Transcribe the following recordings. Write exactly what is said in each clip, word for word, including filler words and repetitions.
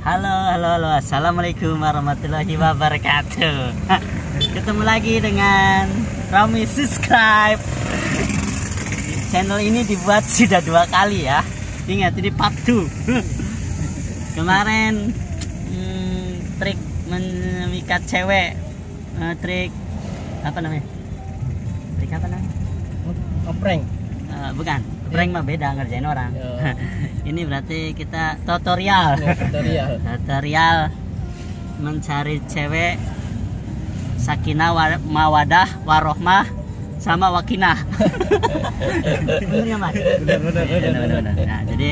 Halo, halo, halo. Assalamualaikum warahmatullahi wabarakatuh. Ketemu lagi dengan Rami Subscribe. Channel ini dibuat sudah dua kali ya. Ingat, ini part dua. Kemarin hmm, trik memikat cewek, uh, trik apa namanya? Trik apa namanya? Ngeprank. Uh, bukan, prank mah beda, ngerjain orang. Ini berarti kita tutorial. Ya, tutorial. Tutorial mencari cewek sakinah wa- mawadah warohmah sama wakinah. Bener ya, Mas? Benar benar Bener, benar bener, bener. Nah, jadi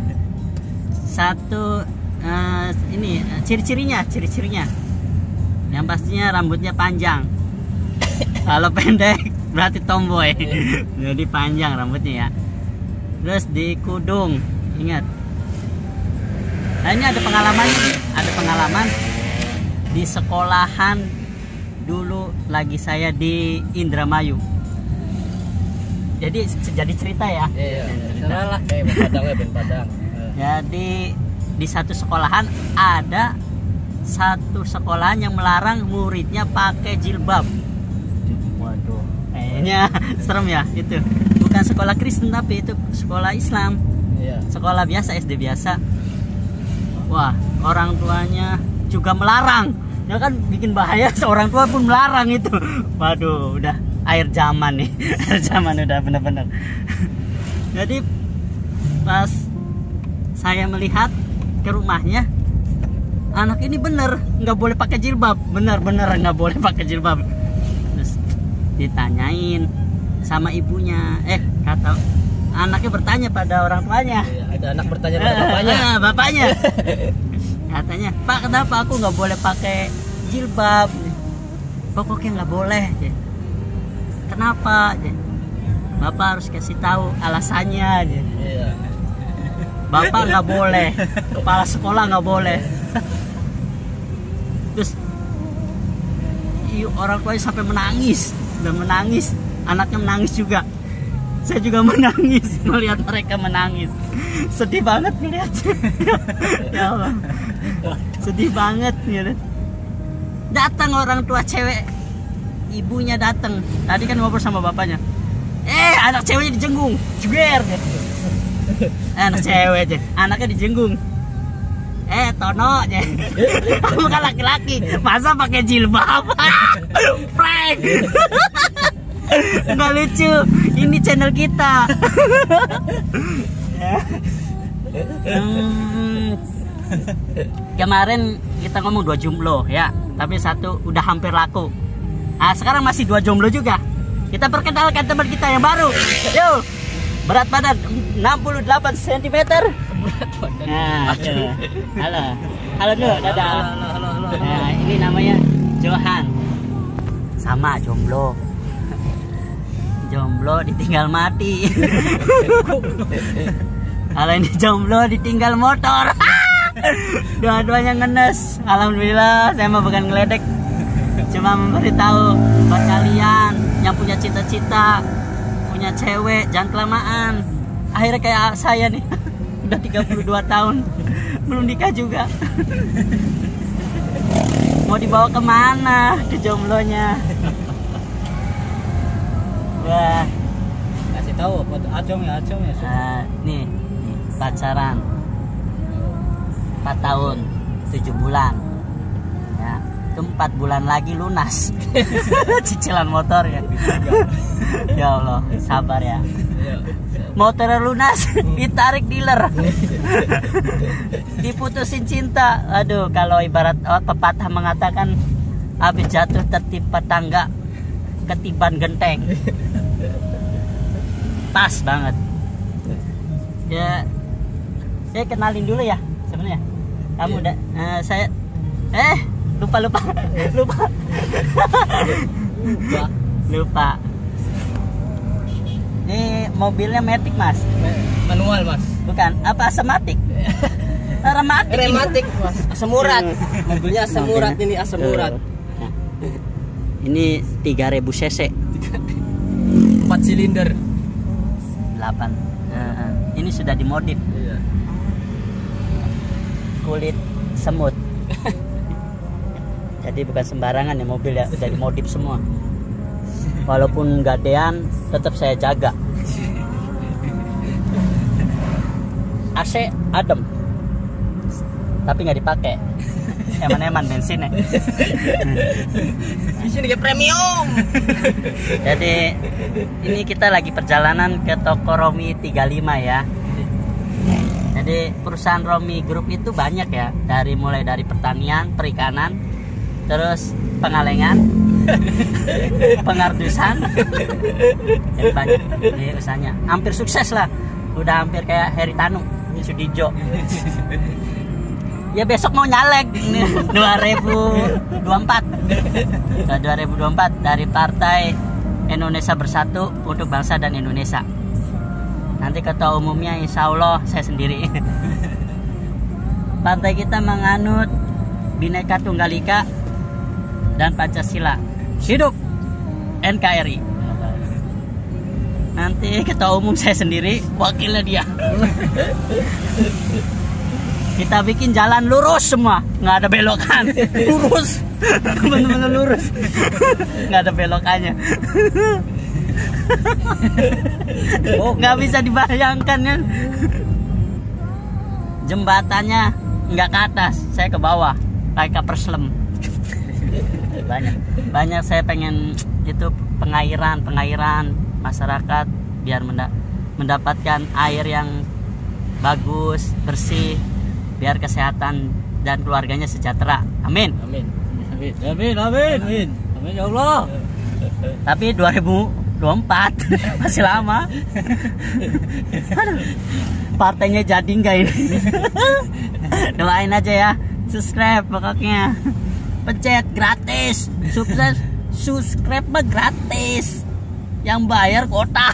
satu uh, ini uh, ciri-cirinya, ciri-cirinya. Yang pastinya rambutnya panjang. Kalau pendek berarti tomboy. Jadi panjang rambutnya ya. Terus di kudung, ingat. Nah, ini ada pengalamannya nih. Ada pengalaman di sekolahan dulu lagi saya di Indramayu. Jadi jadi cerita ya. Iya, salah kayak Ben Padang ya, Ben Padang. Jadi di satu sekolahan ada satu sekolahan yang melarang muridnya pakai jilbab. Waduh, kayaknya serem ya itu. Bukan sekolah Kristen tapi itu sekolah Islam. Iya. Sekolah biasa, S D biasa. Wah, orang tuanya juga melarang. Ya kan bikin bahaya, seorang tua pun melarang itu. Waduh, udah air zaman nih. Air zaman udah bener-bener. Jadi pas saya melihat ke rumahnya, anak ini bener nggak boleh pakai jilbab, bener-bener nggak boleh pakai jilbab. Terus ditanyain sama ibunya, eh kata anaknya bertanya pada orang tuanya. Iya, ada anak bertanya pada bapaknya. Ah, bapaknya. Katanya, Pak, kenapa aku nggak boleh pakai jilbab? Pokoknya nggak boleh. Kenapa? Bapak harus kasih tahu alasannya. Iya. Bapak nggak boleh, kepala sekolah nggak boleh. Terus orang tuanya sampai menangis, dan menangis, anaknya menangis juga. Saya juga menangis melihat mereka menangis. Sedih banget melihat. Ya Allah, sedih banget ya. Datang orang tua cewek, ibunya datang. Tadi kan ngobrol sama bapaknya. Eh, anak ceweknya dijenggung, jeger. Anak cewek aja, anaknya dijenggung. Eh, Tono aja. Kamu kan laki-laki, masa pakai jilbab? Prank. Nggak lucu, ini channel kita. hmm, Kemarin kita ngomong dua jomblo ya, tapi satu udah hampir laku. Nah, sekarang masih dua jomblo juga. Kita perkenalkan teman kita yang baru. Yo, berat badan enam puluh delapan sentimeter. Berat badan. Nah, tuh. Halo, halo dulu, dadah. Halo, halo, halo, halo. Nah, ini namanya Johan. Sama jomblo. Jomblo ditinggal mati. Kalau ini jomblo ditinggal motor. Dua-duanya ngenes. Alhamdulillah, saya mah bukan ngeledek, cuma memberitahu buat kalian yang punya cita-cita, punya cewek, jangan kelamaan. Akhirnya kayak saya nih, udah tiga puluh dua tahun belum nikah juga. Mau dibawa kemana ke jomblonya? Wah, Kasih tahu foto Acong ya, Acong ya. nah, nih, nih pacaran empat tahun tujuh bulan ya, itu empat bulan lagi lunas cicilan motor ya. Ya Allah, sabar ya. Motor lunas ditarik dealer. Diputusin cinta. Aduh, kalau ibarat oh, pepatah mengatakan habis jatuh tertimpa tangga ketiban genteng. Pas banget. Ya, saya kenalin dulu ya sebenarnya. Kamu udah, uh, saya, eh lupa lupa lupa Lupa. lupa. Ini mobilnya Matic, Mas. Manual, Mas. Bukan, apa asematik? Rematik. Rematik, Mas. Asam urat. Mobilnya asam urat ini, asam urat. Ini tiga ribu cc. empat silinder. delapan. Nah, ini sudah dimodif. Iya. Kulit semut. Jadi bukan sembarangan ya mobil ya, udah dimodif semua. Walaupun gadean tetap saya jaga. A C adem, tapi nggak dipakai. Eman-eman bensinnya. Di sini kayak premium. Jadi ini kita lagi perjalanan ke toko Romi tiga puluh lima ya. Jadi perusahaan Romi Group itu banyak ya, dari mulai dari pertanian, perikanan, terus pengalengan, pengardusan, jadi banyak ini usahanya. Hampir sukses lah, udah hampir kayak Heri Tanu, Sudijo. Ya besok mau nyalek dua ribu dua puluh empat nah, dua ribu dua puluh empat dari Partai Indonesia Bersatu untuk Bangsa dan Indonesia. Nanti ketua umumnya insya Allah saya sendiri. Partai kita menganut Bhinneka Tunggal Ika dan Pancasila. Hidup N K R I. Nanti ketua umum saya sendiri, wakilnya dia. Kita bikin jalan lurus semua, nggak ada belokan, lurus, bener-bener lurus, nggak ada belokannya. Nggak bisa dibayangkan ya. Jembatannya nggak ke atas, saya ke bawah, kayak kapal selam. Banyak, banyak saya pengen itu pengairan, pengairan masyarakat biar mendapatkan air yang bagus, bersih. Biar kesehatan dan keluarganya sejahtera. Amin. Amin. Amin. Amin. Amin. Amin. Amin ya Allah. Tapi dua ribu dua puluh empat masih lama. Aduh, partainya jadi enggak ini? Doain aja ya. Subscribe pokoknya. Pencet gratis. Subscribe subscribe mah gratis. Yang bayar kota.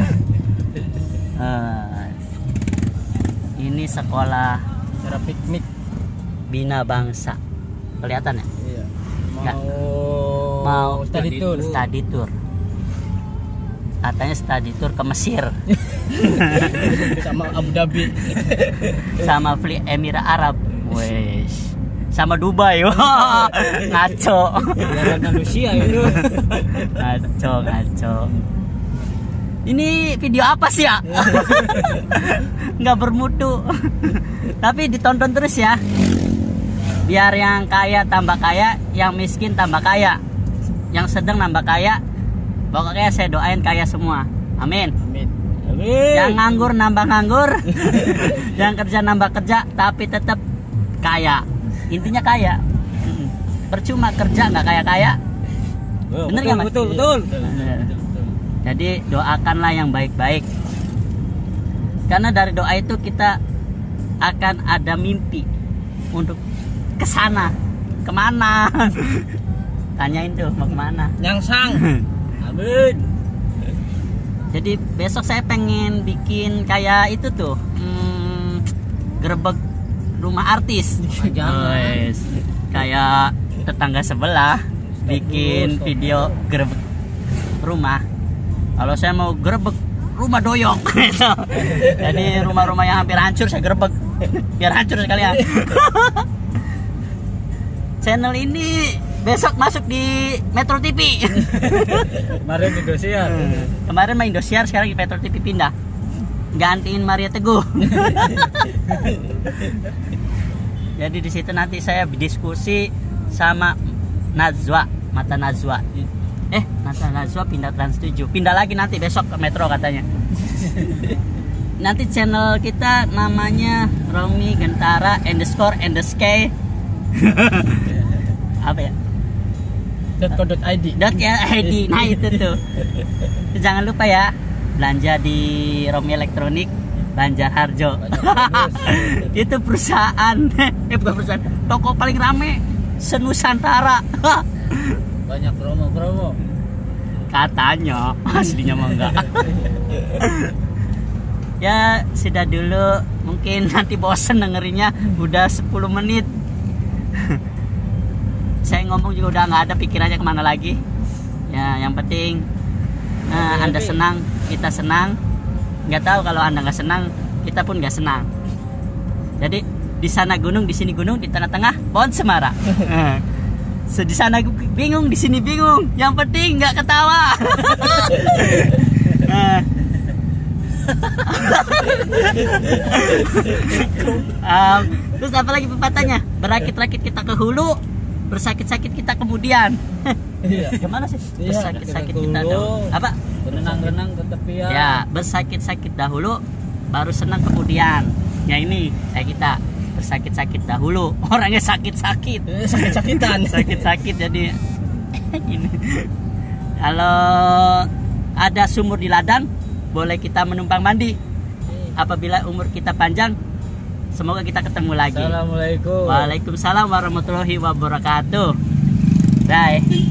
uh, ini sekolah cara piknik Bina Bangsa. Kelihatan ya? Iya. Nggak? Mau Mau study tour. Study tour. Katanya study tour ke Mesir. Sama Abu Dhabi. Sama Fli Emirat Arab. Wes. Sama Dubai. Wah, ngaco. Jalan manusia itu. Ngaco, ngaco. Ini video apa sih ya? Nggak bermutu. Tapi ditonton terus ya. Biar yang kaya tambah kaya, yang miskin tambah kaya, yang sedang nambah kaya. Pokoknya saya doain kaya semua. Amin. Amin. Amin. Yang nganggur nambah nganggur. Yang kerja nambah kerja, tapi tetap kaya. Intinya kaya. Percuma kerja nggak kaya-kaya. Oh, bener betul, nggak Mas? betul, betul. Bener. Jadi doakanlah yang baik-baik. Karena dari doa itu kita akan ada mimpi untuk kesana. Kemana? Tanyain tuh mau kemana. Nyangsang. Amin. Jadi besok saya pengen bikin kayak itu tuh, hmm, gerebek rumah artis. Jangan. Guys, kayak tetangga sebelah bikin video gerebek rumah. Kalau saya mau gerebek rumah doyok. Jadi rumah-rumah yang hampir hancur saya gerebek biar hancur sekalian. Channel ini besok masuk di Metro T V. Kemarin Indosiar. Kemarin main Indosiar, sekarang di Metro T V pindah. Gantiin Maria Teguh. Jadi di situ nanti saya berdiskusi sama Najwa, Mata Najwa. Eh, Mata Najwa pindah Trans tujuh. Pindah lagi nanti besok ke Metro katanya. Nanti channel kita namanya Romi Gentara underscore and the sky. Apa ya? .co.id. Dot ya I D. Nah itu tuh. Jangan lupa ya, belanja di Romi Elektronik Banjarharjo. Itu perusahaan, eh bukan perusahaan, toko paling rame senusantara. Banyak promo-promo. Katanya, aslinya mah enggak. Ya sudah dulu, mungkin nanti bosen dengerinnya, udah sepuluh menit. Saya ngomong juga udah nggak ada pikirannya kemana lagi. Ya yang penting uh, Anda senang, kita senang. Nggak tahu kalau Anda nggak senang, kita pun nggak senang. Jadi Di sana gunung, di sini gunung, di tengah-tengah pohon semara. Eh, so, di sana bingung, di sini bingung. Yang penting nggak ketawa. Eh. um, terus apa lagi pepatahnya? Berakit-rakit kita ke hulu, bersakit-sakit kita kemudian. Gimana sih? Bersakit-sakit kita dahulu. Apa? Berenang-renang ke tepian. Ya, bersakit-sakit dahulu, baru senang kemudian. Ya ini kayak kita bersakit-sakit dahulu, orangnya sakit-sakit, Sakit-sakitan. sakit-sakit jadi gini. Kalau ada sumur di ladang, boleh kita menumpang mandi. Apabila umur kita panjang, semoga kita ketemu lagi. Assalamualaikum. Waalaikumsalam warahmatullahi wabarakatuh. Bye.